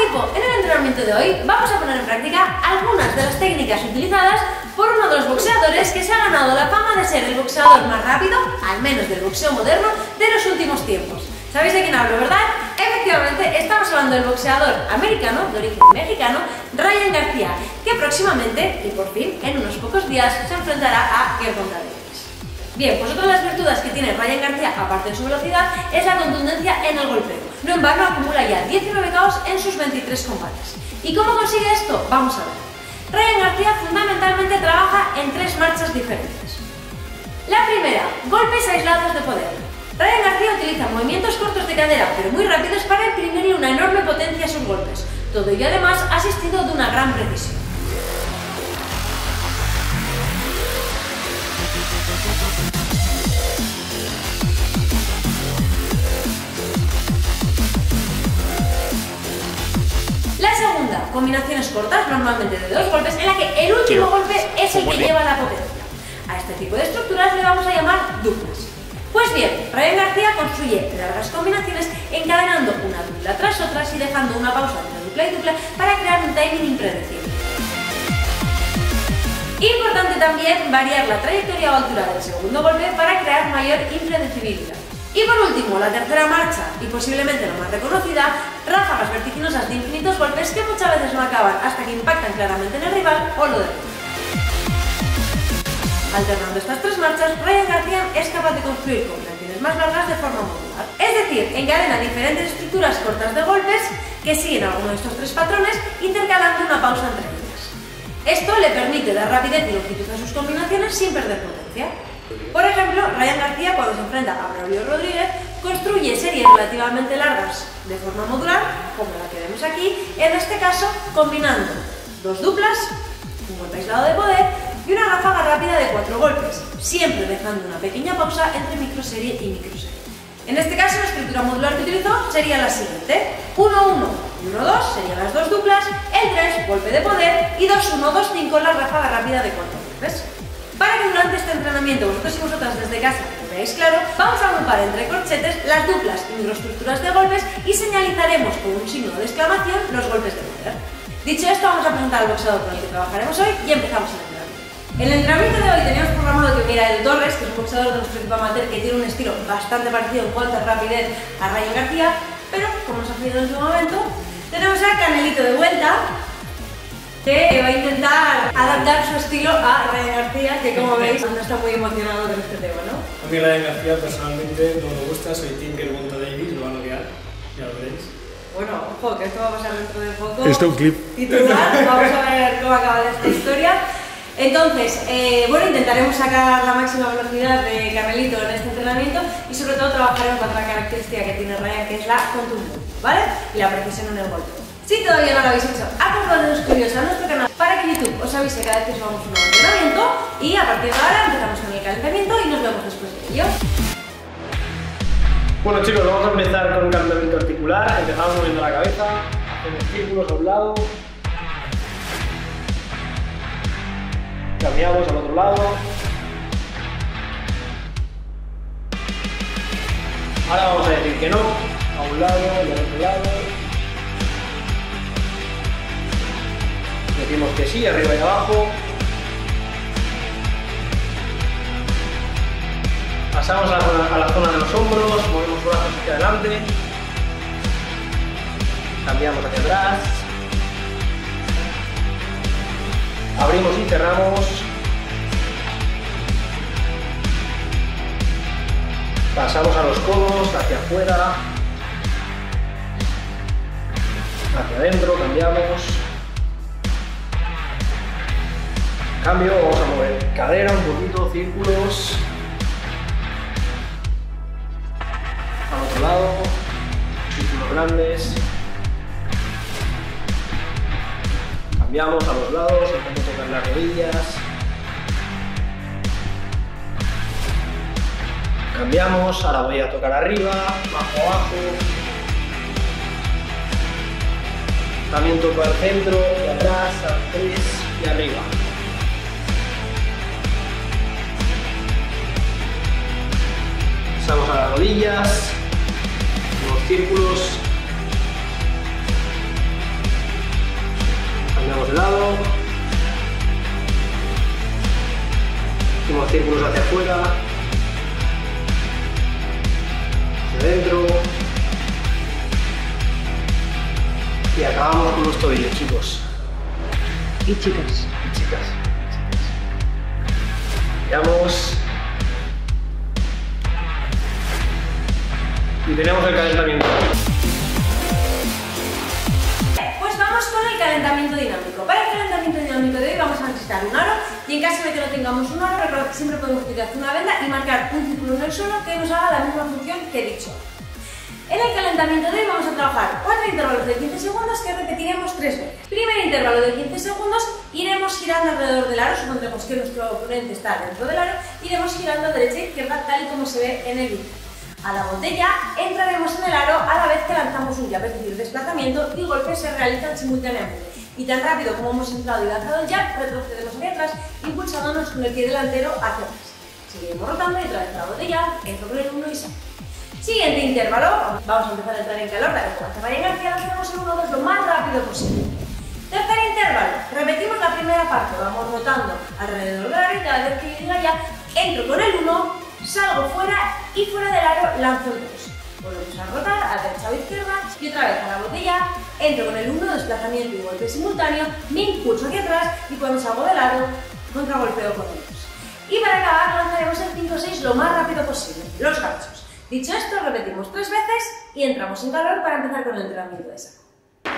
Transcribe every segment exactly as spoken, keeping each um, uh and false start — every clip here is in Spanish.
equipo, en el entrenamiento de hoy vamos a poner en práctica algunas de las técnicas utilizadas por uno de los boxeadores que se ha ganado la fama de ser el boxeador más rápido, al menos del boxeo moderno, de los últimos tiempos. ¿Sabéis de quién hablo, verdad? Efectivamente, estamos hablando del boxeador americano, de origen mexicano, Ryan García, que próximamente, y por fin, en unos pocos días, se enfrentará a Gervonta Davis. Bien, pues otra de las virtudes que tiene Ryan García, aparte de su velocidad, es la contundencia en el golpeo. No en vano acumula ya diecinueve K Os en sus veintitrés combates. ¿Y cómo consigue esto? Vamos a ver. Ryan García fundamentalmente trabaja en tres marchas diferentes. La primera, golpes aislados de poder. Ryan García utiliza movimientos cortos de cadera, pero muy rápidos, para imprimirle una enorme potencia a sus golpes. Todo ello además asistido de una gran precisión. La segunda, combinaciones cortas, normalmente de dos golpes, en la que el último golpe es el que lleva la potencia. A este tipo de estructuras le vamos a llamar duplas. Pues bien, Ryan García construye largas combinaciones encadenando una dupla tras otra y dejando una pausa entre dupla y dupla para crear un timing impredecible. Importante también variar la trayectoria o altura del segundo golpe para crear mayor impredecibilidad. Y por último, la tercera marcha, y posiblemente la más reconocida, ráfagas vertiginosas de infinitos golpes que muchas veces no acaban hasta que impactan claramente en el rival o lo derriban. Alternando estas tres marchas, Ryan García es capaz de construir combinaciones más largas de forma modular. Es decir, encadena diferentes estructuras cortas de golpes que siguen alguno de estos tres patrones, intercalando una pausa entre ellas. Esto le permite dar rapidez y longitud a sus combinaciones sin perder potencia. Por ejemplo, Ryan García, cuando se enfrenta a Braulio Rodríguez, construye series relativamente largas de forma modular, como la que vemos aquí, en este caso combinando dos duplas, un golpe aislado de poder y una ráfaga rápida de cuatro golpes, siempre dejando una pequeña pausa entre microserie y microserie. En este caso, la estructura modular que utilizó sería la siguiente: uno uno y uno dos serían las dos duplas, el tres, golpe de poder, y dos uno dos cinco, la ráfaga rápida de cuatro golpes. Para que durante este entrenamiento vosotros y vosotras desde casa lo veáis claro, vamos a agrupar entre corchetes las duplas y microestructuras de golpes y señalizaremos con un signo de exclamación los golpes de poder. Dicho esto, vamos a presentar al boxeador con el que trabajaremos hoy y empezamos el entrenamiento. En el entrenamiento de hoy teníamos programado que viniera el Torres, que es un boxeador de nuestro equipo amateur que tiene un estilo bastante parecido en cuanto a rapidez a Ryan García, pero como nos ha pedido en su momento, tenemos a Canelito de vuelta, que va a intentar adaptar su estilo a Ryan García, que como veis no está muy emocionado con este tema, ¿no? A mí Ryan García personalmente no me gusta, soy Team Gervonta Davis, lo van a odiar, ya lo veréis. Bueno, ojo, que esto va a pasar dentro de poco. Esto es un clip. Titular, vamos a ver cómo acaba esta historia. Entonces, eh, bueno, intentaremos sacar la máxima velocidad de Carmelito en este entrenamiento y sobre todo trabajaremos la otra característica que tiene Ryan, que es la contundencia, ¿vale? Y la precisión en el golpe. Si todavía no lo habéis hecho, acordad de suscribiros a nuestro canal para que YouTube os avise cada vez que subamos un nuevo entrenamiento, y a partir de ahora empezamos con el calentamiento y nos vemos después de ello. Bueno chicos, vamos a empezar con un calentamiento articular. Empezamos moviendo la cabeza, hacemos círculos a un lado, cambiamos al otro lado. Ahora vamos a decir que no, a un lado y al otro lado. Decimos que sí, arriba y abajo. Pasamos a la, zona, a la zona de los hombros, movemos los brazos hacia adelante. Cambiamos hacia atrás. Abrimos y cerramos. Pasamos a los codos, hacia afuera. Hacia adentro, cambiamos. Cambio, vamos a mover cadera un poquito, círculos. Al otro lado, círculos grandes. Cambiamos a los lados, intento tocar las rodillas. Cambiamos, ahora voy a tocar arriba, bajo, abajo. También toco al centro, y atrás, atrás y arriba. Pasamos a las rodillas, los círculos. círculos hacia afuera, hacia adentro. Y acabamos con los tobillos, chicos. Y chicas. Y chicas. Giramos. Y tenemos el calentamiento. Pues vamos con el calentamiento dinámico. Para el calentamiento dinámico de hoy vamos a necesitar un aro, y en caso de que no tengamos un aro, recordad que siempre podemos utilizar una venda y marcar un círculo en el suelo que nos haga la misma función que he dicho. En el calentamiento de hoy vamos a trabajar cuatro intervalos de quince segundos que repetiremos tres veces. Primer intervalo de quince segundos, iremos girando alrededor del aro, supondremos que nuestro oponente está dentro del aro, iremos girando a derecha e izquierda tal y como se ve en el vídeo. A la botella entraremos en el aro a la vez que lanzamos un jab, es decir, desplazamiento y golpes se realizan simultáneamente. Y tan rápido como hemos entrado y lanzado el jab, retrocedemos hacia atrás, impulsándonos con el pie delantero hacia atrás. Seguiremos rotando y otra vez a la botella, entro con el uno y salgo. Siguiente intervalo, vamos a empezar a entrar en calor, para que comience a inercia, lo hacemos el uno dos lo más rápido posible. Tercer intervalo, repetimos la primera parte, vamos rotando alrededor del aro y cada vez que yo diga ya, entro con el uno, salgo fuera y fuera del aro lanzo el dos. Volvemos a rotar a derecha o izquierda y otra vez a la botella, entro con el uno, desplazamiento y golpe simultáneo, me impulso hacia atrás y cuando salgo del aro, contragolpeo con el dos. Y para acabar lanzaremos el cinco seis lo más rápido posible, los ganchos. Dicho esto, repetimos tres veces y entramos en calor para empezar con el entrenamiento de saco.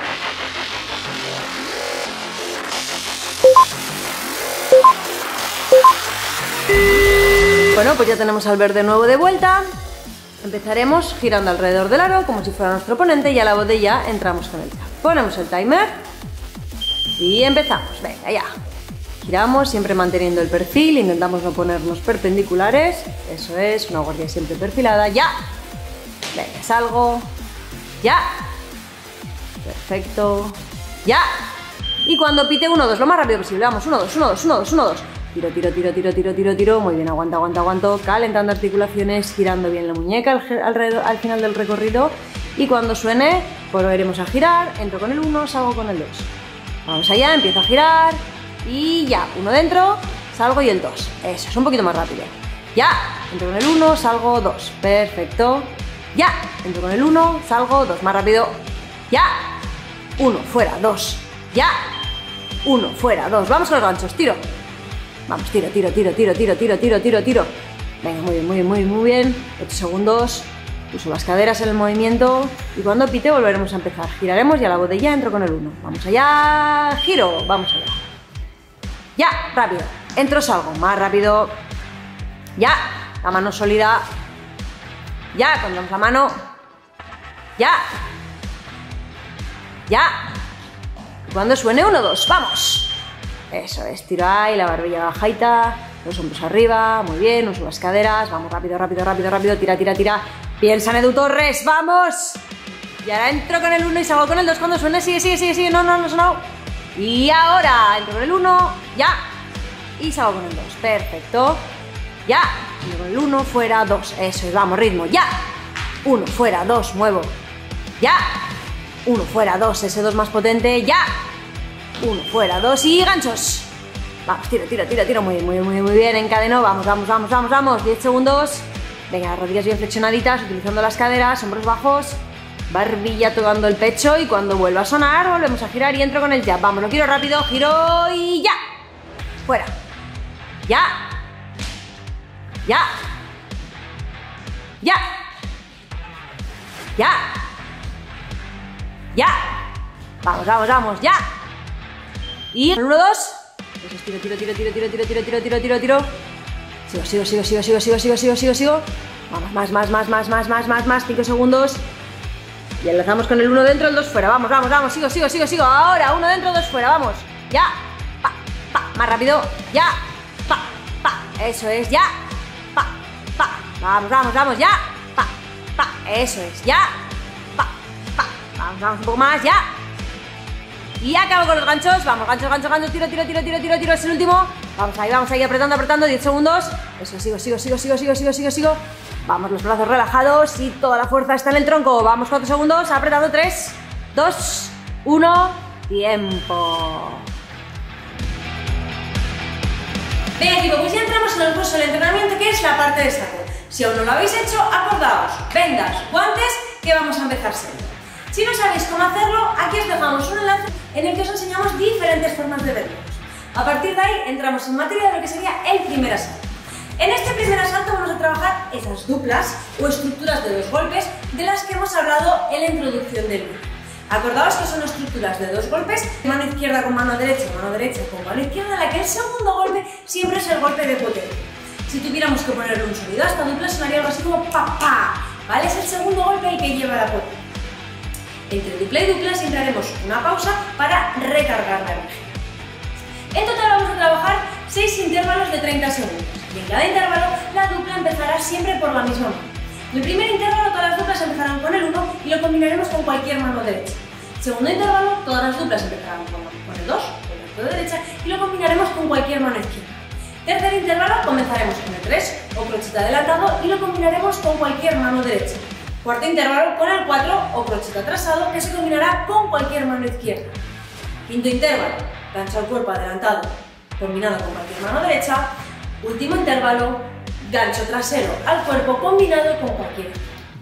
Bueno, pues ya tenemos al verde nuevo de vuelta. Empezaremos girando alrededor del aro como si fuera nuestro oponente y a la botella entramos con el jab. Ponemos el timer y empezamos. Venga, ya. Giramos siempre manteniendo el perfil, intentamos no ponernos perpendiculares. Eso es, una guardia siempre perfilada. ¡Ya! Venga, salgo. ¡Ya! Perfecto. ¡Ya! Y cuando pite uno dos, lo más rápido posible. Vamos, uno dos, uno dos, uno dos, uno dos. Tiro, tiro, tiro, tiro, tiro, tiro, tiro. Muy bien, aguanta, aguanta, aguanto. Calentando articulaciones, girando bien la muñeca al, alrededor, al final del recorrido. Y cuando suene, volveremos a girar. Entro con el uno, salgo con el dos. Vamos allá, empiezo a girar. Y ya, uno dentro, salgo y el dos. Eso, es un poquito más rápido. Ya, entro con el uno, salgo dos. Perfecto. Ya, entro con el uno, salgo dos. Más rápido. Ya, uno, fuera, dos. Ya, uno, fuera, dos. Vamos con los ganchos, tiro. Vamos, tiro, tiro, tiro, tiro, tiro, tiro, tiro, tiro, tiro. Venga, muy bien, muy bien, muy bien, muy bien. ocho segundos. Uso las caderas en el movimiento. Y cuando pite volveremos a empezar. Giraremos y a la botella entro con el uno. Vamos allá, giro, vamos allá. Ya, rápido. Entro, salgo. Más rápido. Ya. La mano sólida. Ya, pondremos la mano. Ya. Ya. Y cuando suene uno, dos, vamos. Eso es, tiro ahí, la barbilla bajita, los hombros arriba, muy bien, uso las caderas, vamos rápido, rápido, rápido, rápido, tira, tira, tira. Piensa en Edu Torres, vamos. Y ahora entro con el uno y salgo con el dos cuando suene, sigue, sigue, sigue, sigue, no, no, no ha sonado. Y ahora entro con el uno, ya. Y salgo con el dos, perfecto. Ya, entro con el uno, fuera, dos, eso es, vamos, ritmo, ya. uno, fuera, dos, muevo. Ya. uno, fuera, dos, ese dos más potente, ya. uno, fuera, dos y ganchos. Vamos, tiro, tiro, tiro, tiro, muy bien, muy bien, muy bien, muy bien, encadeno, vamos, vamos, vamos, vamos, vamos, diez segundos. Venga, rodillas bien flexionaditas, utilizando las caderas, hombros bajos, barbilla tocando el pecho y cuando vuelva a sonar volvemos a girar y entro con el jab. Vamos, lo quiero rápido, giro y ya. Fuera. Ya. Ya. Ya. Ya. Ya. Vamos, vamos, vamos, ya. Y uno, dos. Tiro, tiro, tiro, tiro, tiro, tiro, tiro, tiro, tiro, tiro, tiro. Sigo, sigo, sigo, sigo, sigo, sigo, sigo, sigo, sigo, sigo. Vamos, más, más, más, más, más, más, más, más, cinco segundos. Y enlazamos con el uno dentro, el dos fuera. Vamos, vamos, vamos, sigo, sigo, sigo, sigo. Ahora, uno dentro, dos fuera, vamos. Ya, pa, pa, más rápido. Ya, pa, pa. Eso es, ya, pa, pa. Vamos, vamos, vamos, ya, pa, pa. Eso es, ya, pa, pa. Vamos, vamos, un poco más, ya. Y acabo con los ganchos, vamos, ganchos, ganchos, ganchos, tiro, tiro, tiro, tiro, tiro, tiro, es el último. Vamos ahí, vamos ahí, apretando, apretando, diez segundos. Eso, sigo, sigo, sigo, sigo, sigo, sigo, sigo, sigo. Vamos, los brazos relajados y toda la fuerza está en el tronco. Vamos, cuatro segundos, apretando, tres, dos, uno, tiempo. Venga equipo, pues ya entramos en el curso del entrenamiento, que es la parte de saco. Si aún no lo habéis hecho, acordaos, vendas, guantes, que vamos a empezar siempre. Si no sabéis cómo hacerlo, aquí os dejamos un enlace en el que os enseñamos diferentes formas de verlos. A partir de ahí entramos en materia de lo que sería el primer asalto. En este primer asalto vamos a trabajar esas duplas o estructuras de dos golpes de las que hemos hablado en la introducción del vídeo. Acordaos que son estructuras de dos golpes, mano izquierda con mano derecha, mano derecha con mano izquierda, en la que el segundo golpe siempre es el golpe de potencia. Si tuviéramos que ponerle un sonido a esta dupla sonaría algo así como pa pa, ¿vale? Es el segundo golpe el que lleva la potencia. Entre dupla y dupla siempre haremos una pausa para recargar la energía. En total vamos a trabajar seis intervalos de treinta segundos y en cada intervalo la dupla empezará siempre por la misma mano. En el primer intervalo todas las duplas empezarán con el uno y lo combinaremos con cualquier mano derecha. Segundo intervalo todas las duplas empezarán con, con el dos, con el de derecha y lo combinaremos con cualquier mano izquierda. Tercer intervalo comenzaremos con el tres o crochet adelantado y lo combinaremos con cualquier mano derecha. Cuarto intervalo con el cuatro o crochet atrasado que se combinará con cualquier mano izquierda. Quinto intervalo, gancho al cuerpo adelantado combinado con cualquier mano derecha. Último intervalo, gancho trasero al cuerpo combinado con cualquier.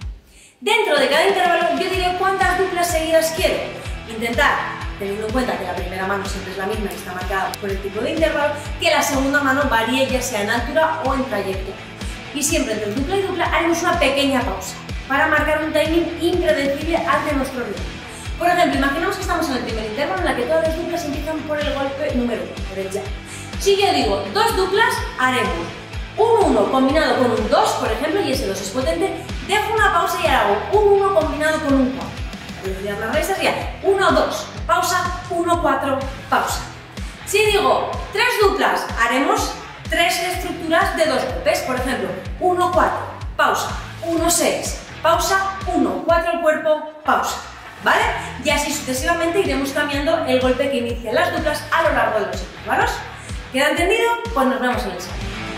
Dentro de cada intervalo yo diré cuántas duplas seguidas quiero. Intentar, teniendo en cuenta que la primera mano siempre es la misma y está marcada por el tipo de intervalo, que la segunda mano varíe ya sea en altura o en trayecto. Y siempre entre dupla y dupla haremos una pequeña pausa para marcar un timing impredecible ante nuestro ritmo. Por ejemplo, imaginemos que estamos en el primer intervalo en la que todas las duplas empiezan por el golpe número uno, por el jab. Si yo digo dos duplas, haremos un uno combinado con un dos, por ejemplo, y ese dos es potente, dejo una pausa y hago un uno combinado con un cuatro. La velocidad más rápida sería uno dos, pausa, uno cuatro, pausa. Si digo tres duplas, haremos tres estructuras de dos golpes, por ejemplo, uno cuatro, pausa, uno seis, pausa, uno cuatro al cuerpo, pausa. ¿Vale? Y así sucesivamente iremos cambiando el golpe que inician las duplas a lo largo de los intervalos. ¿Queda entendido? Pues nos vemos en el ensayo.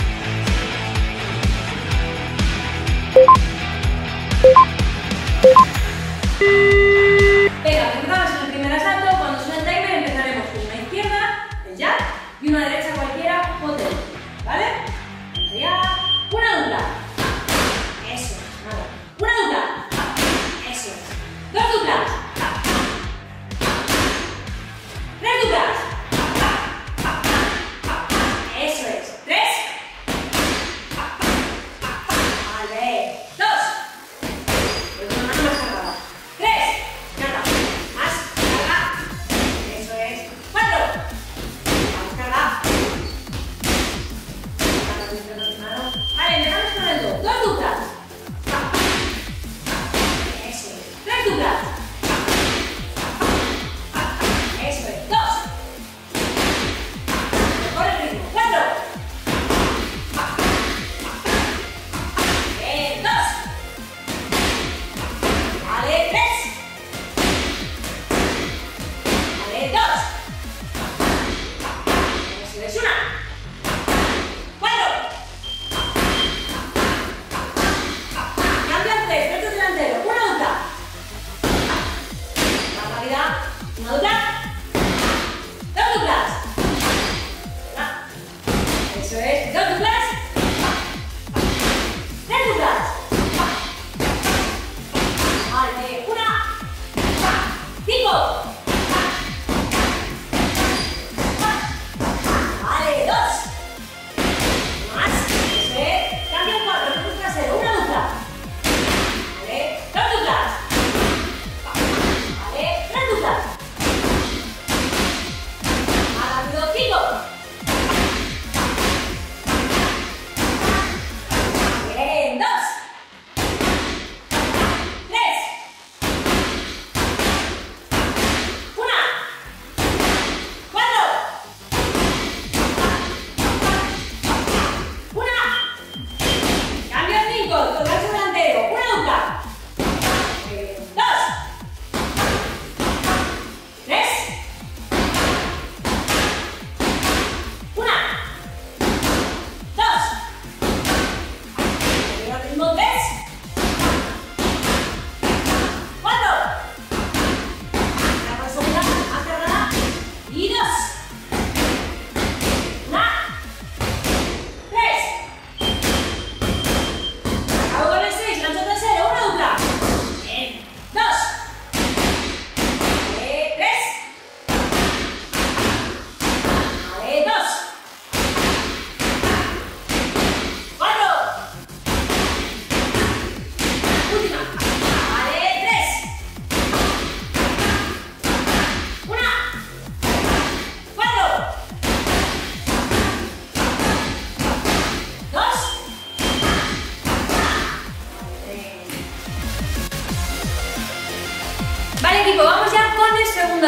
Venga, empezamos en el primer asalto. Cuando suene el timer empezaremos con una izquierda, el jab, y una derecha cualquiera, potente. ¿Vale? Ya. Una dupla. Eso es, nada. Una dupla. Eso es. Dos duplas. Tres duplas. Eso es. Tres. Vale. Dos. Pues una mano más cargada. Tres. Nada. Más. Carga. Eso es. Cuatro. Vamos cargada. Vale, empezamos con el dos. Dos duplas. Eso es. Tres duplas. Eso es. Dos. Mejor el ritmo. Cuatro. Eh, dos. Vale, tres. Vale, dos. Eso es. Una. Cuatro. Cambia tres. Recto delantero. Una dupla. Más rápida. Una dupla. Dos duplas. Una. Eso es. Dos duplas. Tres duplas. Vale. Una. Cinco. Vale. Dos. Más. Eso es. Cambio el cuatro. Recto trasero. Una dupla. Vale. Dos duplas. Vale. Tres duplas.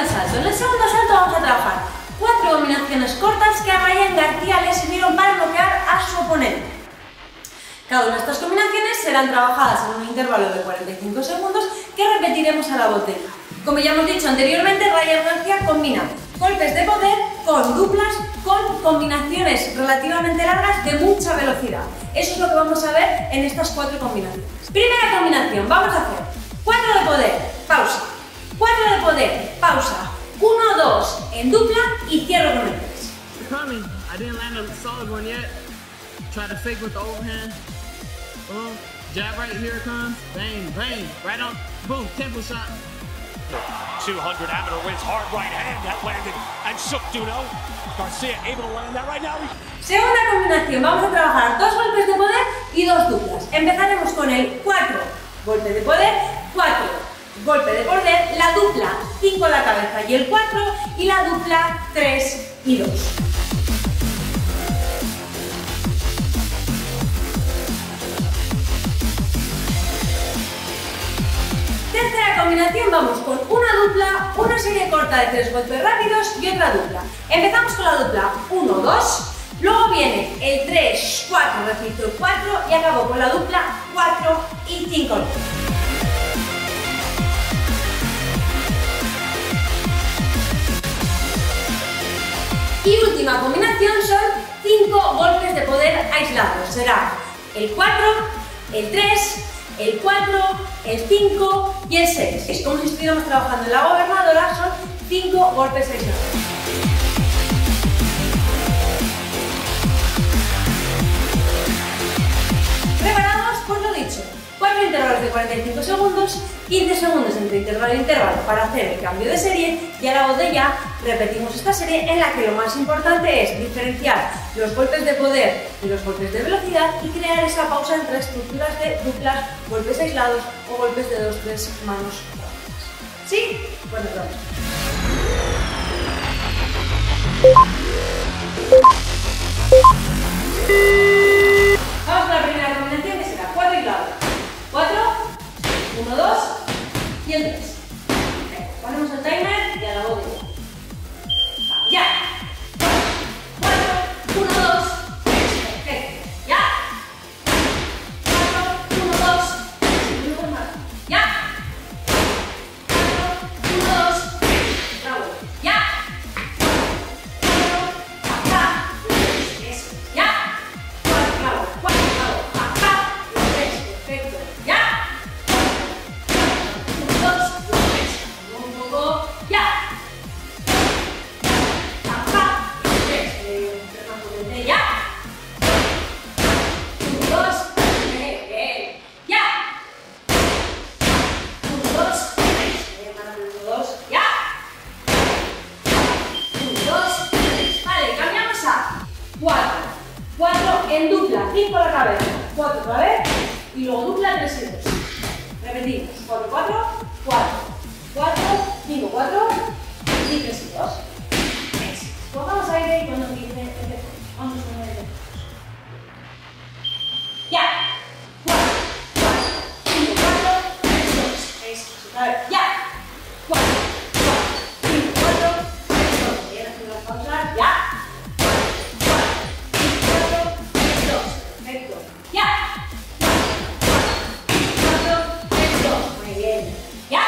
asalto. En el segundo asalto vamos a trabajar cuatro combinaciones cortas que a Ryan García le sirvieron para bloquear a su oponente. Cada una de estas combinaciones serán trabajadas en un intervalo de cuarenta y cinco segundos que repetiremos a la botella. Como ya hemos dicho anteriormente, Ryan García combina golpes de poder con duplas, con combinaciones relativamente largas de mucha velocidad. Eso es lo que vamos a ver en estas cuatro combinaciones. Primera combinación, vamos a hacer cuatro de poder, pausa, cuatro de poder, pausa, uno, dos, en dupla y cierro con el tres. Coming. I didn't land a solid one yet. Try to fake with the overhand. Boom. Jab right, here it comes. Bang, bang. Right on. Boom. Tempo shot. two hundred amateur wins hard right hand that landed and shook Duno. Garcia able to land that right now. Segunda combinación, vamos a trabajar dos golpes de poder y dos duplas. Empezaremos con el cuatro, golpe de poder, cuatro, golpe de poder, la dupla cinco la cabeza y el cuatro y la dupla tres y dos. Tercera combinación, vamos con una dupla, una serie corta de tres golpes rápidos y otra dupla. Empezamos con la dupla uno, dos, luego viene el tres, cuatro, repito el cuatro y acabo con la dupla cuatro y cinco. Y última combinación son cinco golpes de poder aislados. Será el cuatro, el tres, el cuatro, el cinco y el seis. Es como si estuviéramos trabajando en la gobernadora, son cinco golpes aislados. ¿Preparados? Pues lo dicho. cuatro intervalos de cuarenta y cinco segundos, quince segundos entre intervalo e intervalo para hacer el cambio de serie y a la botella repetimos esta serie en la que lo más importante es diferenciar los golpes de poder y los golpes de velocidad y crear esa pausa entre estructuras de duplas, golpes aislados o golpes de dos tres manos rápidas. ¿Sí? Pues nos vemos. Vamos con la primera combinación que será cuatro aislados. cuatro, uno, dos y el tres. Ponemos el timer y a la botella. ¡Ya! cuatro, uno, dos, tres. Perfecto. ¡Ya! cuatro, uno, dos, ¡ya! cuatro, uno, dos, bravo. ¡Ya! cuatro, acá, eso. ¡Ya! cuatro, bravo. cuatro, bravo. Acá, tres. Perfecto. ¡Ya! uno, dos, tres. Un poco. ¡Ya! cuatro en dupla, cinco a la cabeza, cuatro otra vez y luego dupla tres y dos. Repetimos, cuatro, cuatro, cuatro, cuatro, cinco, cuatro y tres y dos. Cogamos aire y cuando empiece, vamos a poner el ya. cuatro, cuatro, cinco, cuatro, tres, dos. Eso, otra vez. Ya. cuatro, cuatro, cinco, cuatro, tres, dos. Bien, haciendo las pausas. Ya. Perfecto. ¡Ya! cuatro, tres, dos. Muy bien. ¡Ya!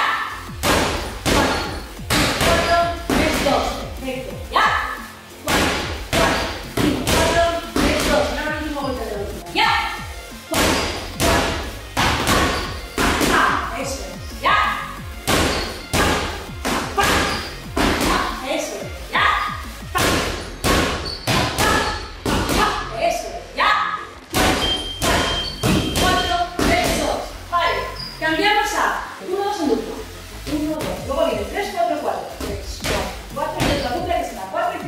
cuatro, tres, dos. Perfecto. ¡Ya! cuatro, cuatro, tres, dos. Ahora el último golpe de velocidad. ¡Ya! cuatro, cuatro. Eso es. ¡Ya! Eso es. ¡Ya! Eso es. ¡Ya! Cambiamos a uno, dos en dupla. uno, dos. Luego viene tres, cuatro, cuatro. tres, cuatro, cuatro y otra dupla que será cuatro y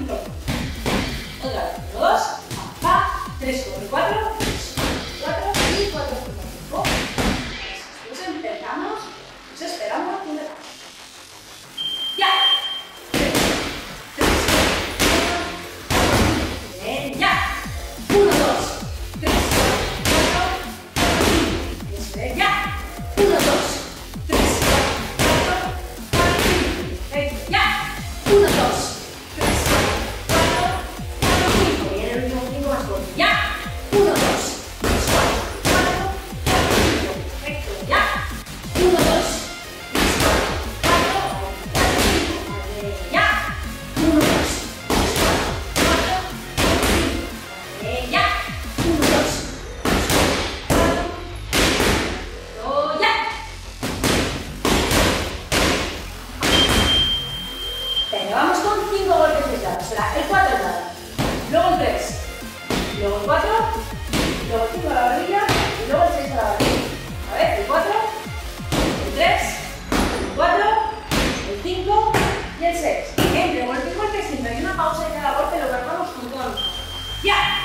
cinco golpes aislados. Será el cuatro al lado, luego el tres, luego el cuatro, luego el cinco a la barbilla y luego el seis a la barbilla. A ver, el cuatro, el tres, el cuatro, el cinco y el seis. Entre golpe y golpe siempre hay una pausa y cada golpe lo cargamos con toda nuestra fuerza. ¡Ya!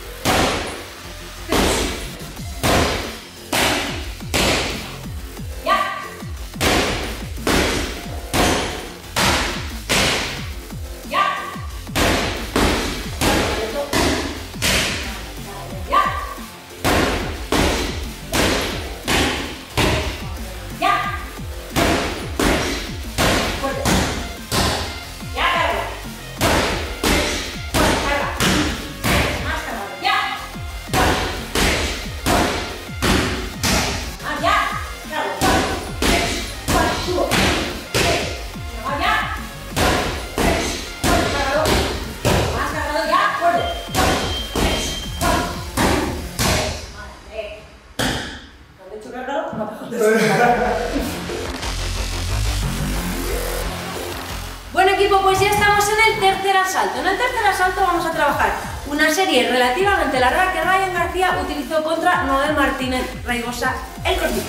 Bueno equipo, pues ya estamos en el tercer asalto. En el tercer asalto vamos a trabajar una serie relativamente larga que Ryan García utilizó contra Noel Martínez Raigosa, el cortito.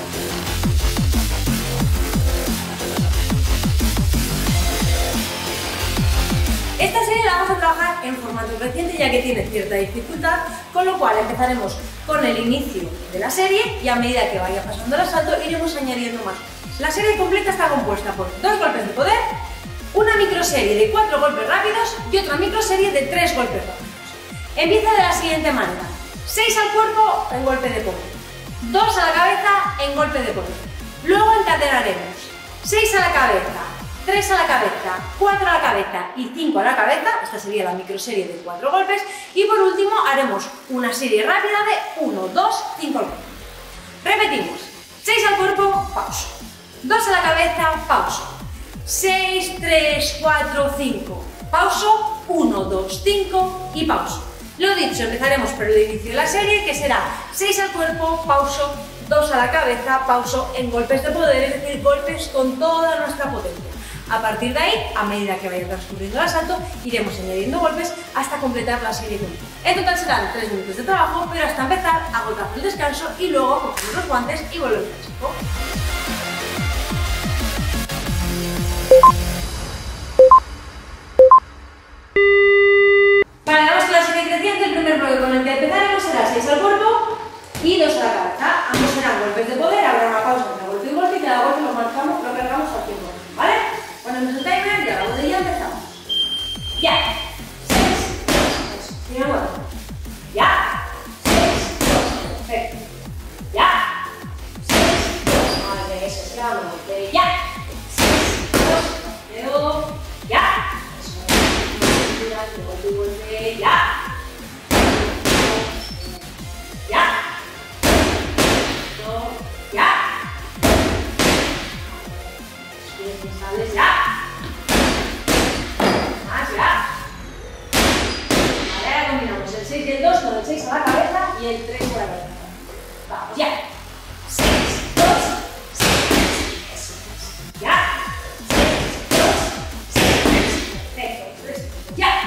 Esta serie la vamos a trabajar en formato creciente ya que tiene cierta dificultad, con lo cual empezaremos con el inicio de la serie y a medida que vaya pasando el asalto iremos añadiendo más. La serie completa está compuesta por dos golpes de poder, una microserie de cuatro golpes rápidos y otra microserie de tres golpes rápidos. Empieza de la siguiente manera: seis al cuerpo en golpe de poder, dos a la cabeza en golpe de poder. Luego encadenaremos seis a la cabeza, tres a la cabeza, cuatro a la cabeza y cinco a la cabeza. Esta sería la microserie de cuatro golpes. Y por último haremos una serie rápida de uno, dos, cinco golpes. Repetimos: seis al cuerpo, pausa, dos a la cabeza, pausa, seis, tres, cuatro, cinco, pauso, uno, dos, cinco y pauso. Lo dicho, empezaremos por el inicio de la serie, que será seis al cuerpo, pauso, dos a la cabeza, pauso en golpes de poder, es decir, golpes con toda nuestra potencia. A partir de ahí, a medida que vaya transcurriendo el asalto, iremos añadiendo golpes hasta completar la serie completa. En total serán tres minutos de trabajo, pero hasta empezar, agotamos el descanso y luego cogemos los guantes y volvemos al saco. Para la base serie creciente, el primer bloque con el que empezaremos será seis al cuerpo y dos a la cabeza. Ambos serán golpes de poder, habrá una pausa entre golpe y golpe y cada golpe lo marcamos, lo cargamos al cien por ciento, ¿vale? Ponemos el timer y a la botella empezamos. Ya. seis, dos, primer golpe. Ya. seis, dos, perfecto. Ya. seis, dos, vale, eso será un golpe. Ya. seis, dos, luego. Ya. Golpe y golpe, ya. Ya. Dos, ya. Sales, ya. Más, ya. Vale, ahora combinamos el seis y el dos con el seis a la cabeza y el tres a la cabeza. Vamos, ya. seis, dos, seis, eso es. Ya. seis, dos, seis, perfecto. tres, ya.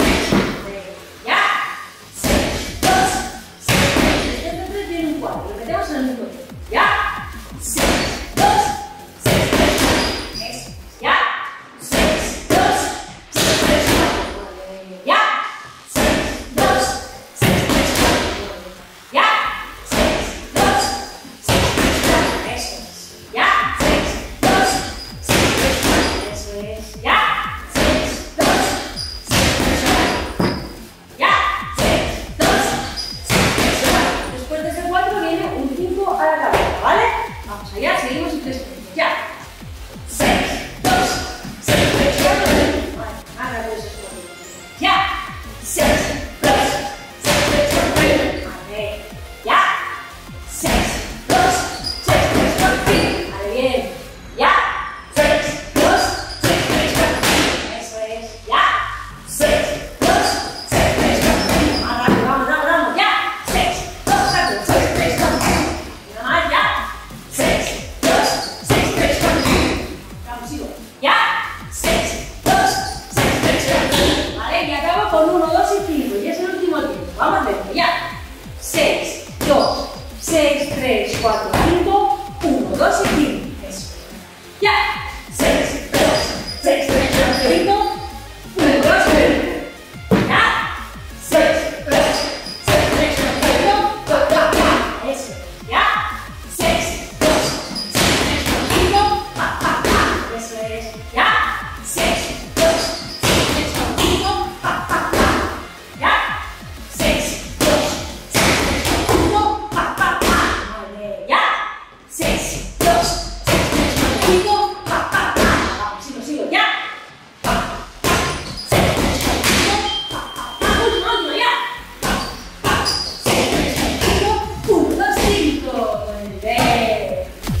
Repetemos cuatro, cinco, uno, dos y cinco. Eso. Ya. seis, dos, seis, tres, cinco, uno, dos, cinco. Ya. seis, dos, seis, tres, cinco, eso. Ya. seis, dos, seis, tres, cinco, eso es. Ya. seis, dos, seis, tres, cinco, ya. seis, dos, seis, tres, cinco, vale, ya. seis, dos, seis, tres, cinco, vamos, sigo, sigo, ya. seis, tres, cinco, último, último, ya. seis, tres, cinco, uno, dos, cinco, muy bien.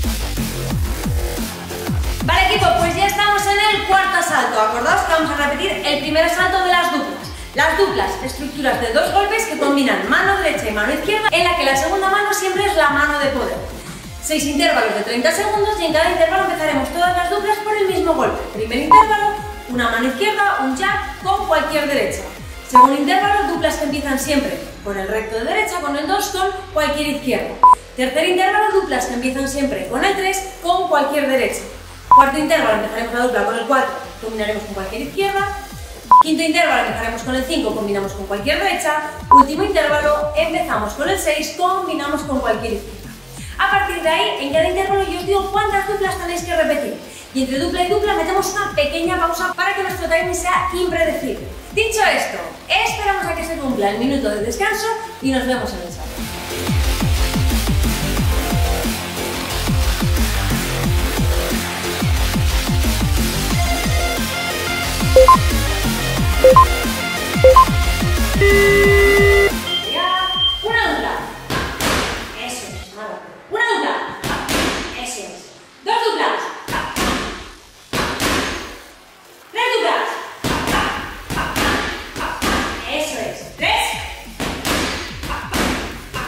Vale, equipo, pues ya estamos en el cuarto asalto. Acordaos que vamos a repetir el primer asalto de las duplas. Las duplas, estructuras de dos golpes que combinan mano derecha y mano izquierda, en la que la segunda mano siempre es la mano de poder. Seis intervalos de treinta segundos y en cada intervalo empezaremos todas las duplas por el mismo golpe. Primer intervalo, una mano izquierda, un jab con cualquier derecha. Segundo intervalo, duplas que empiezan siempre con el recto de derecha, con el dos, con cualquier izquierda. Tercer intervalo, duplas que empiezan siempre con el tres, con cualquier derecha. Cuarto intervalo, empezaremos la dupla con el cuatro, combinaremos con cualquier izquierda. Quinto intervalo, empezaremos con el cinco, combinamos con cualquier derecha. Último intervalo, empezamos con el seis, combinamos con cualquier izquierda. A partir de ahí, en cada intervalo yo os digo cuántas duplas tenéis que repetir. Y entre dupla y dupla metemos una pequeña pausa para que nuestro timing sea impredecible. Dicho esto, esperamos a que se cumpla el minuto de descanso y nos vemos en el salto. Ya, una dupla. Eso es, nada. Una dupla. Eso es. Dos duplas. Tres duplas. Eso es. Tres.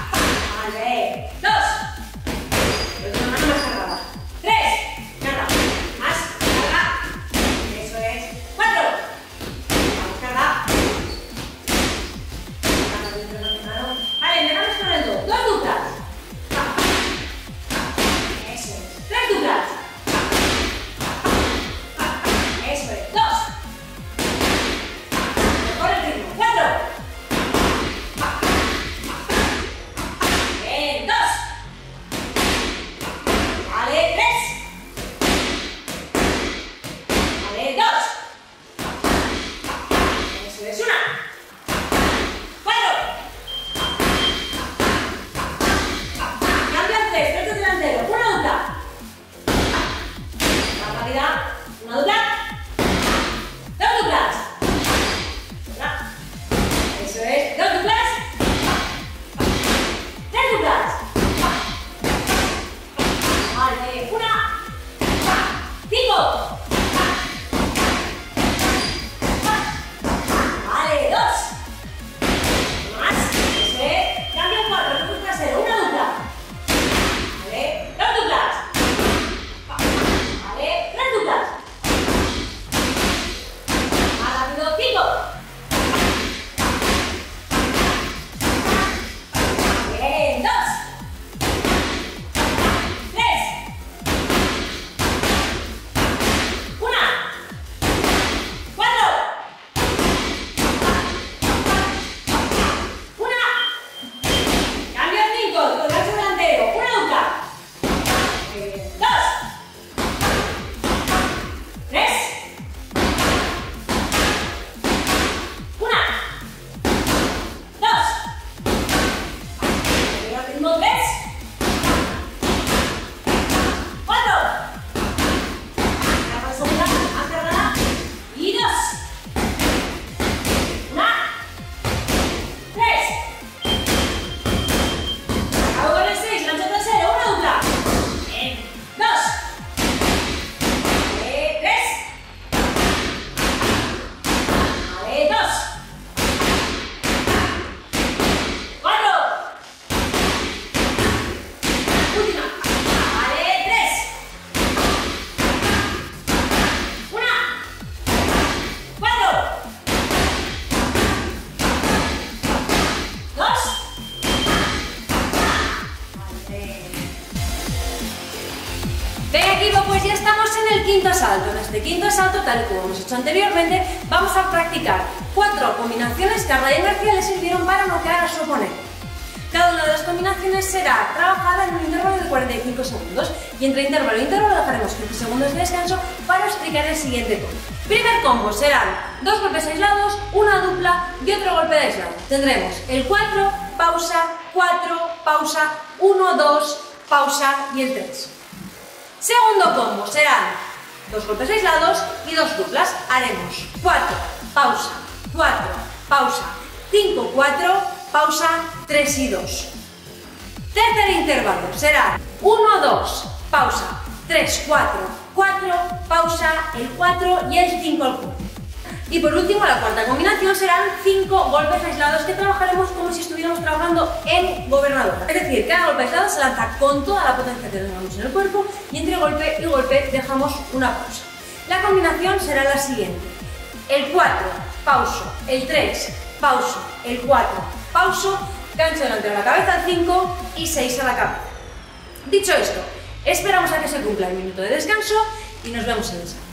quinto asalto. En este quinto asalto, tal y como hemos hecho anteriormente, vamos a practicar cuatro combinaciones que a Ryan García le sirvieron para noquear a su oponente. Cada una de las combinaciones será trabajada en un intervalo de cuarenta y cinco segundos y entre intervalo e intervalo dejaremos quince segundos de descanso para explicar el siguiente combo. Primer combo serán dos golpes aislados, una dupla y otro golpe de aislado. Tendremos el cuatro, pausa, cuatro, pausa, uno, dos, pausa y el tres. Segundo combo serán dos golpes aislados y dos duplas. Haremos cuatro, pausa, cuatro, pausa, cinco, cuatro, pausa, tres y dos. Tercer intervalo será uno, dos, pausa, tres, cuatro, cuatro, pausa, el cuatro y el cinco al cuatro. Y por último, la cuarta combinación serán cinco golpes aislados que trabajaremos como si estuviéramos trabajando en gobernadora. Es decir, cada golpe aislado se lanza con toda la potencia que tengamos en el cuerpo y entre golpe y golpe dejamos una pausa. La combinación será la siguiente: el cuatro, pauso, el tres, pauso, el cuatro, pauso, gancho delante de la cabeza al cinco y seis a la cabeza. Dicho esto, esperamos a que se cumpla el minuto de descanso y nos vemos en el salón.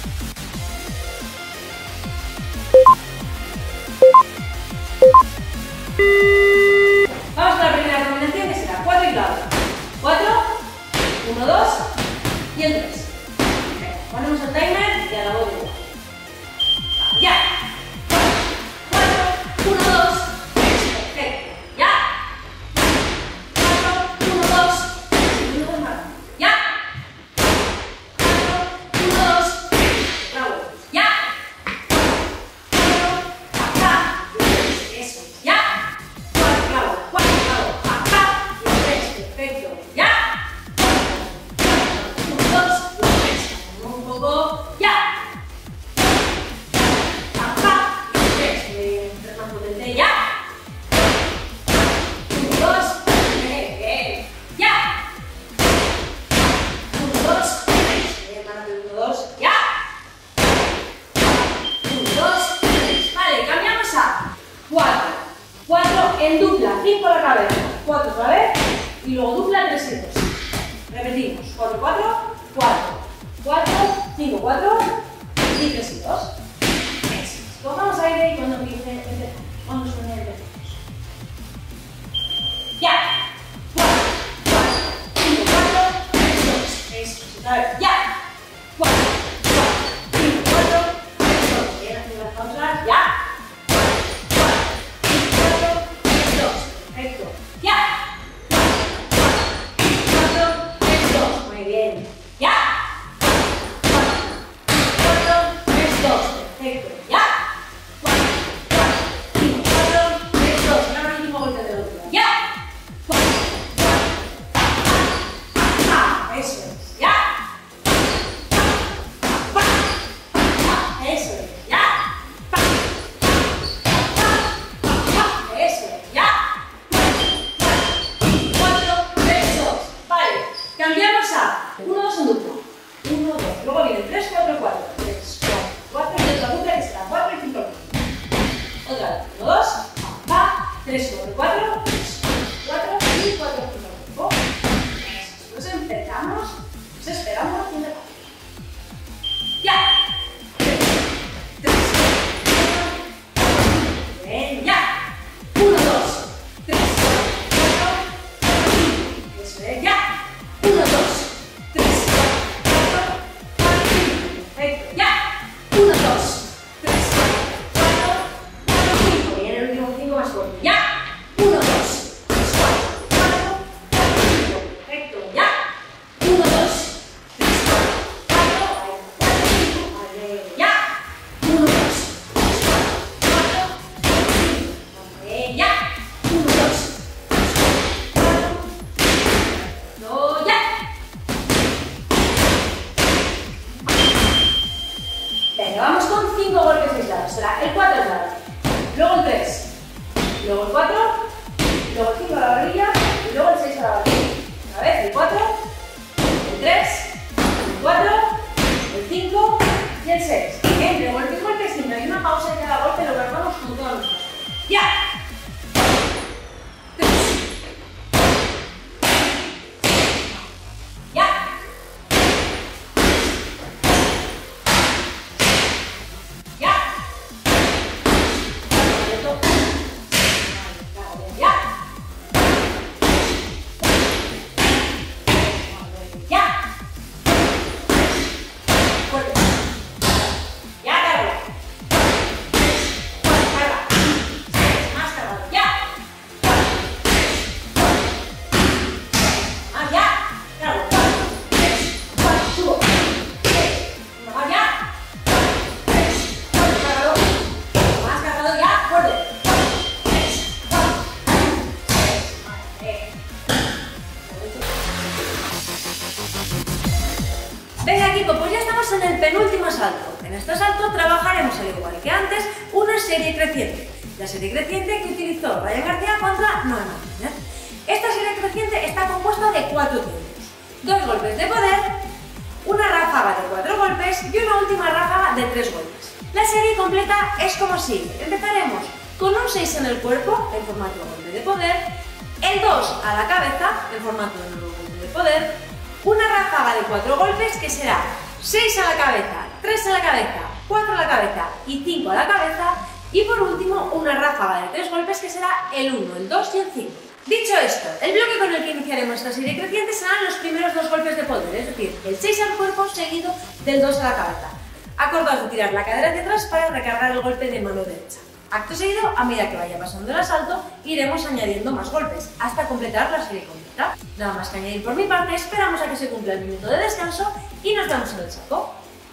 Vamos con la primera combinación, que será cuatro aislados. cuatro, uno, dos y el tres. Ponemos el timer y a la voz de igual. ¡Ya! cuatro, uno, dos, tres. Perfecto. ¡Ya! cuatro, uno, dos, ¡ya! cuatro, uno, dos, bravo. ¡Ya! cuatro, acá, eso. ¡Ya! cuatro, bravo. cuatro, bravo. Acá, y tres. Perfecto. ¡Ya! uno, dos, tres. Un poco. ¡Ya! En dupla, cinco a la cabeza, cuatro otra vez y luego dupla, tres y dos. Repetimos, cuatro, cuatro, cuatro, cuatro, cinco, cuatro y tres y dos. Eso. Cogamos aire y cuando empiece, empezamos. Cuando suene empezamos. ¡Ya! cuatro, cuatro, cinco, cuatro, tres, dos. Eso. Otra vez. ¡Ya! cuatro, cuatro, cinco, cuatro, tres, dos. Bien, haciendo las pausas. ¡Ya! Perfecto. ¡Ya! cuatro, tres, dos. Muy bien. ¡Ya! cuatro, tres, dos. Perfecto. ¡Ya! cuatro, cinco, cuatro, tres, dos. Y ahora el último golpe de la otra. ¡Ya! cuatro, cuatro, eso es. ¡Ya! Eso es. ¡Ya! Eso es. ¡Ya! Cambiamos a uno, dos en dupla. uno, dos. Luego viene tres, cuatro, cuatro. tres, cuatro, cuatro y otra dupla que será cuatro y cinco. Otra vez. uno, dos. Va. tres, cuatro, cuatro. tres, cuatro y cuatro, cinco. Eso. Entonces empezamos. Nos esperamos a fin de paso. ¡Ya! tres, bien, ya. uno, dos, tres, cuatro, cinco. Eso es, ya. uno, dos, tres, cuatro, cinco. Perfecto. ¡Ya! uno, dos, tres, cuatro, cinco. Bien, el último cinco más fuerte. ¡Ya! uno, dos, tres, cuatro, cinco. Perfecto. ¡Ya! uno, dos, tres, cuatro, cinco. Vale. ¡Ya! uno, dos, tres, cuatro, cinco. Vale. ¡Ya! uno, dos, tres, cuatro, no, ya. Venga, vamos con cinco golpes aislados. Será el cuatro aislado, luego el tres, luego el cuatro, luego el cinco a la barbilla y luego el seis a la barbilla. Otra vez el cuatro, el tres, el cuatro, el cinco y el seis. Entre golpe y golpe siempre hay una pausa en cada golpe, lo guardamos con todas las cosas. ¡Ya! ¡Ya! serie creciente, la serie creciente que utilizó Ryan García contra Noah Martínez. Esta serie creciente está compuesta de cuatro tiempos, dos golpes de poder, una ráfaga de cuatro golpes y una última ráfaga de tres golpes. La serie completa es como sigue. Empezaremos con un seis en el cuerpo, en formato golpe de poder, el dos a la cabeza, en formato de nuevo golpe de poder, una ráfaga de cuatro golpes que será seis a la cabeza, tres a la cabeza, cuatro a la cabeza y cinco a la cabeza, y por último una ráfaga de tres golpes que será el uno, el dos y el cinco. Dicho esto, el bloque con el que iniciaremos esta serie creciente serán los primeros dos golpes de poder, es decir, el seis al cuerpo seguido del dos a la cabeza. Acordaos de tirar la cadera hacia atrás para recargar el golpe de mano derecha. Acto seguido, a medida que vaya pasando el asalto, iremos añadiendo más golpes, hasta completar la serie completa. Nada más que añadir por mi parte, esperamos a que se cumpla el minuto de descanso y nos vemos en el saco.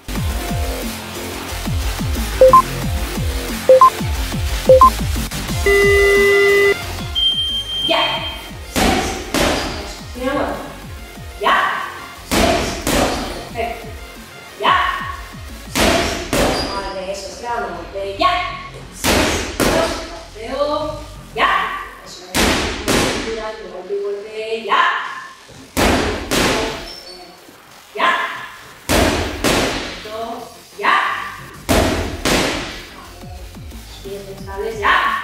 Ya. seis, dos, tira nueve. Ya. seis, dos, perfecto. Ya. seis, dos, vale, eso es grave. golpe. Ya. seis, dos, paseo. Ya. Eso es. Tira, golpe y golpe. Ya. Ya. Dos. Ya. Pies estables. Ya.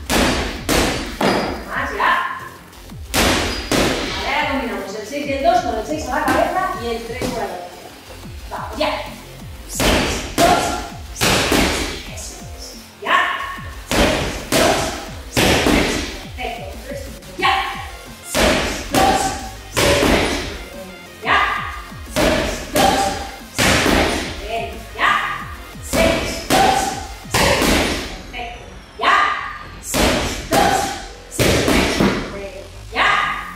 El seis y el dos con el seis a la cabeza y el tres por la cabeza. Vamos, ya. seis, dos, seis, eso es. Ya. seis, dos, seis, perfecto. tres, ya. seis, dos, seis, ya. seis, dos, seis, bien. Ya. seis, dos, seis, perfecto. Ya. seis, dos, seis, ya.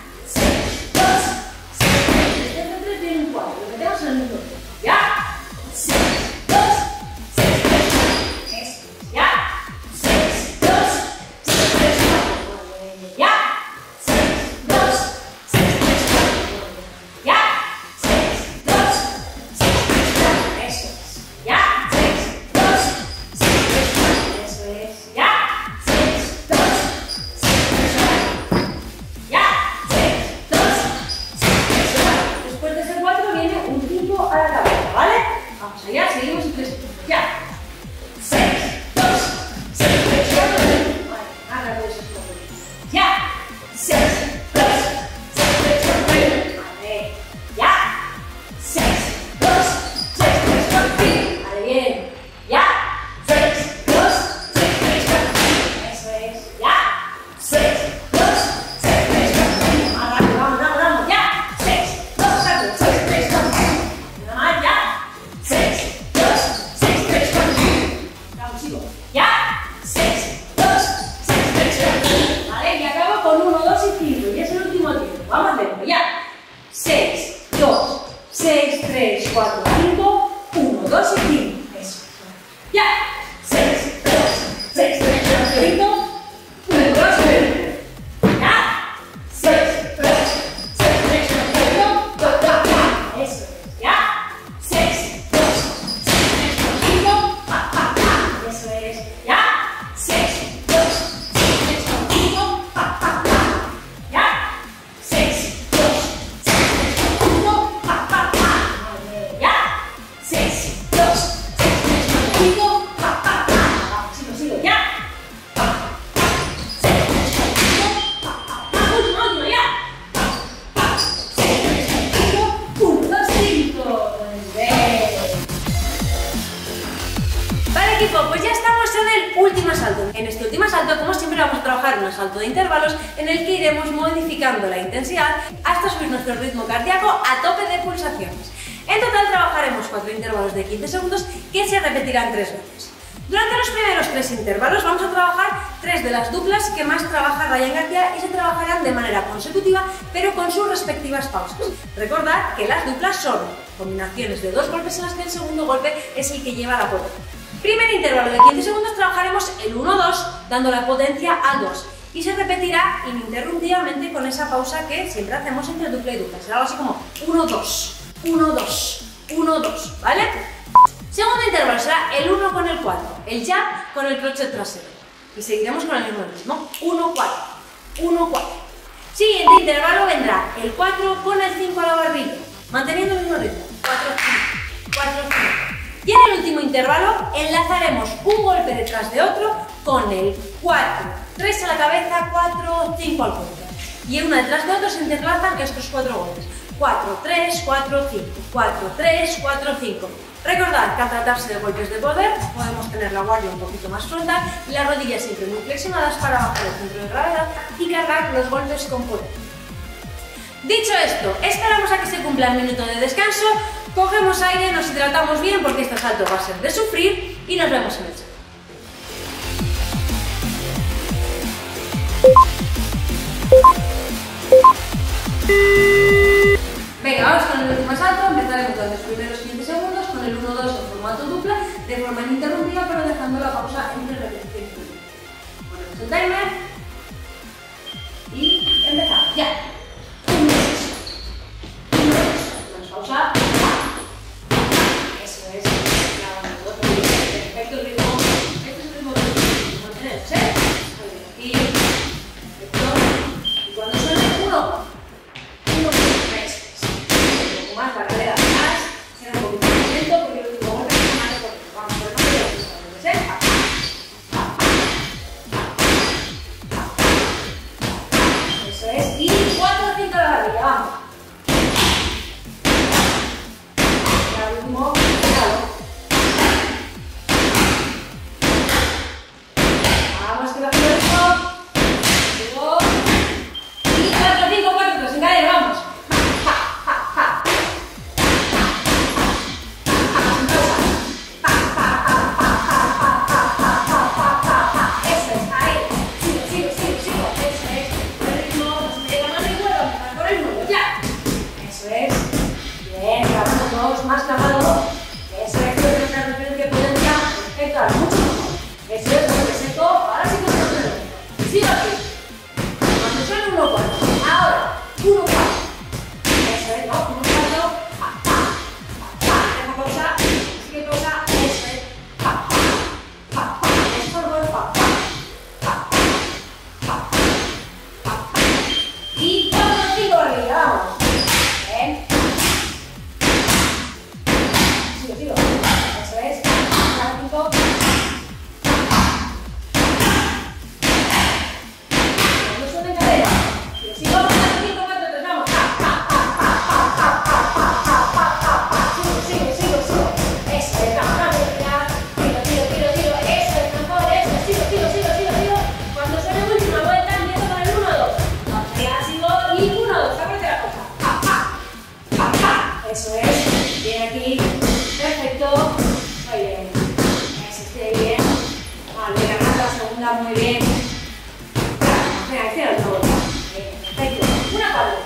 Ya, seis, dos, seis, tres, eso, ya, seis, dos, seis, tres, cuatro, ya, seis, dos, seis, tres, cuatro, ya, seis, dos, seis, tres, cuatro, eso es, ya, seis, dos, seis, tres, cuatro, eso es, ya, seis, dos, seis, tres, cuatro, ya, seis, dos, seis, tres, cuatro, después de ese cuatro viene un cinco a la cabeza. ¿Vale? Vamos allá, seguimos en tres puntos. Ya. seis, dos, seis, tres, cuatro. Vale, nada de esos cuatro. Ya. seis, dos, seis, tres, cuatro. Vale. Ya. seis, dos, seis, tres, cuatro. Vale, bien. Ya. seis, dos, seis, tres, cuatro. Eso es. Ya. seis, dos, seis, tres, cuatro. Más rápido, vamos, vamos, vamos. Ya. seis, dos, seis, tres, cuatro. Nada más, ya. seis, dos, seis, tres, cuatro. Vamos, sigo. Ya. seis, dos, seis, tres, cuatro. Vale, y acabo con uno, dos y cinco. Y es el último tiempo. Vamos a hacerlo. Ya. seis, dos, seis, tres, cuatro, cinco. uno, dos y cinco. Eso. Ya. seis, dos, seis, tres, cuatro, cinco. uno, dos, cinco. Ya. seis, dos, seis, tres, cuatro, cinco. Eso es. Ya. seis, dos, seis, tres, cuatro, cinco, pa, pa, pa. Eso es. Ya. seis, dos, seis, tres, cuatro, cinco, pa, pa, pa. Ya. seis, dos, seis, tres, cuatro, cinco, pa, pa, pa. Ya. seis, dos, seis, tres, cuatro, cinco, pa, pa, pa. Vamos, sigo, sigo. Ya. Pa, pa. seis, tres, cuatro, cinco, pa, pa, pa. Último, último, ya. Pa, pa. seis, tres, cuatro, cinco, uno, dos, cinco. Bien. Vale, equipo, pues ya estamos en el último asalto. En este último asalto, como siempre, vamos a trabajar un asalto de intervalos en el que iremos modificando la intensidad hasta subir nuestro ritmo cardíaco a tope de pulsaciones. En total trabajaremos cuatro intervalos de quince segundos que se repetirán tres veces. Durante los primeros tres intervalos vamos a trabajar tres de las duplas que más trabaja Ryan García y se trabajarán de manera consecutiva, pero con sus respectivas pausas. Recordad que las duplas son combinaciones de dos golpes en las que el segundo golpe es el que lleva la potencia. Primer intervalo de quince segundos trabajaremos el uno dos dando la potencia al dos y se repetirá ininterrumpidamente con esa pausa que siempre hacemos entre dupla y dupla. Será algo así como uno dos, uno dos, uno dos, ¿vale? Segundo intervalo será el uno con el cuatro, el jab con el crochet trasero. Y seguiremos con el mismo ritmo, uno cuatro, uno cuatro. Siguiente intervalo vendrá el cuatro con el cinco a la barbilla, manteniendo el mismo ritmo, cuatro cinco, cuatro cinco. Y en el último intervalo enlazaremos un golpe detrás de otro con el cuatro, tres a la cabeza, cuatro, cinco al cuerpo. Y uno detrás de otro se entrelazan estos cuatro golpes, cuatro, tres, cuatro, cinco, cuatro, tres, cuatro, cinco. Recordad que al tratarse de golpes de poder podemos tener la guardia un poquito más frontal y las rodillas siempre muy flexionadas para bajar el centro de gravedad y cargar los golpes con poder. Dicho esto, esperamos a que se cumpla el minuto de descanso, cogemos aire, nos hidratamos bien porque este salto va a ser de sufrir y nos vemos en el chat. Venga, vamos con el último salto, empezaremos con los primeros quince segundos con el uno dos en formato dupla, de forma ininterrumpida pero dejando la pausa entre repeticiones. Ponemos el timer y empezamos, ya. Ponemos pausa. Eso es. Perfecto el ritmo. Este es el ritmo que mantenemos, ¿eh? Aquí. Perfecto. Y cuando suene uno. Más la cadera atrás, será un poquito más lento porque el último golpe es más de vamos por el nombre de los instantes, ¿eh? Eso es, y cuatro o cinco de la barbilla, vamos. Y al último, cuidado. Vamos que va a hacer esto. Digo. Y cuatro, cinco, cuatro, tres, en cadera, vamos. Más clavado, eso es nuestra referencia de potencia, perfecto, ahora mucho mejor. Eso es lo que seco, ahora sí que lo tenemos. Sigo aquí. Cuando suene uno cuatro, ahora uno cuatro. Eso es, no, uno cuatro, pa, pa, pa, pa, deja pausa, sigue pausa, eso es, pa, pa, pa, pa, es forward, pa, pa, pa, pa, pa, pa, pa. Y cuatro, cinco arriba, vamos. Bien. Eso es, cinco. Cuando suene en cadera, sigo, cinco, cuatro, tres, vamos. Sigo, sigo, sigo, sigo. Eso es, vamos, vamos, tiro, tiro, tiro, tiro, eso es, mejor, eso es, sigo, sigo, sigo, sigo, sigo. Cuando suene última vuelta, empiezo con el uno dos. Vamos allá, sigo, y uno dos, ábrete la cosa. Pa, pa, pa, pa. Eso es, bien aquí. Perfecto, muy bien, eso esté bien, vale, ganar la segunda muy bien, venga, cierra el todo, perfecto, una cuadra,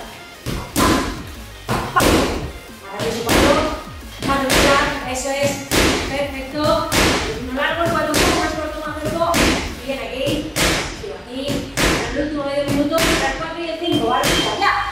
maravilloso cuadro, mano derecha, eso es, perfecto, uno largo, el cuatro un poco más corto, más largo, bien aquí, sigo aquí, en el último medio minuto, el cuatro y el cinco, vale, ya.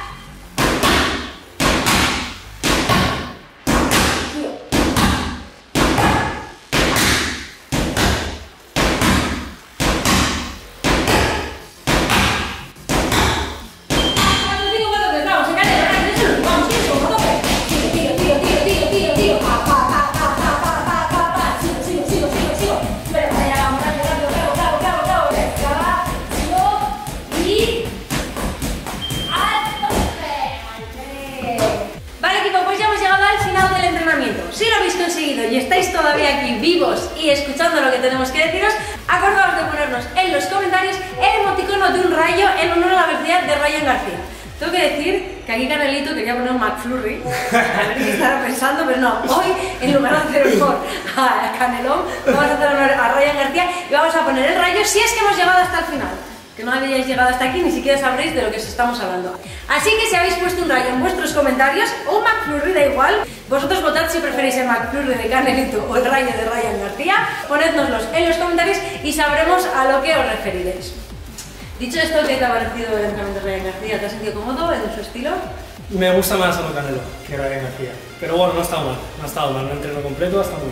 Y estáis todavía aquí vivos y escuchando lo que tenemos que deciros, acordaos de ponernos en los comentarios el emoticono de un rayo en honor a la velocidad de Ryan García. Tengo que decir que aquí Canelito quería poner un McFlurry, a ver qué estará pensando, pero no, hoy en lugar de hacer honor a Canelón, vamos a hacer honor a Ryan García y vamos a poner el rayo si es que hemos llegado hasta el final. Que no habéis llegado hasta aquí, ni siquiera sabréis de lo que os estamos hablando. Así que si habéis puesto un rayo en vuestros comentarios, o un McFlurry, da igual, vosotros votad si preferís el McFlurry de Canelito o el rayo de Ryan García, ponednoslos en los comentarios y sabremos a lo que os referiréis. Dicho esto, ¿qué te ha parecido el entrenamiento de Ryan García? ¿Te has sentido cómodo en su estilo? Me gusta más a lo Canelo que Ryan García, pero bueno, no ha estado mal, no ha estado mal, un entreno completo, ha estado muy bien.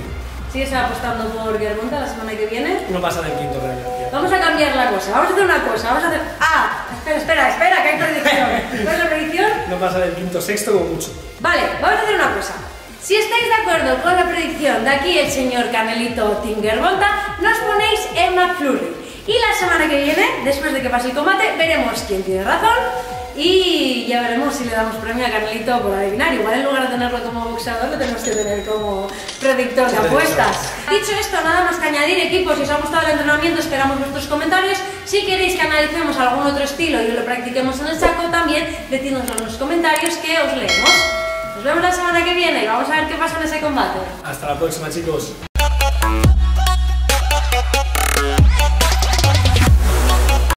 ¿Sigues apostando por Gervonta la semana que viene? No pasa del quinto Ryan García. Vamos a cambiar la cosa, vamos a hacer una cosa, vamos a hacer... Ah, espera, espera, espera, que hay predicción. ¿Cuál es la predicción? No pasa del quinto sexto como mucho. Vale, vamos a hacer una cosa. Si estáis de acuerdo con la predicción de aquí el señor Canelito Team Gervonta, nos ponéis en McFlurry. Y la semana que viene, después de que pase el combate, veremos quién tiene razón y ya veremos si le damos premio a Canelito por adivinar. Igual en lugar de tenerlo como boxeador, lo tenemos que tener como predictor de apuestas. Dicho esto, nada más que añadir, equipos. Si os ha gustado el entrenamiento, esperamos vuestros comentarios. Si queréis que analicemos algún otro estilo y lo practiquemos en el saco, también decídnoslo en los comentarios que os leemos. Nos vemos la semana que viene y vamos a ver qué pasa en ese combate. Hasta la próxima, chicos.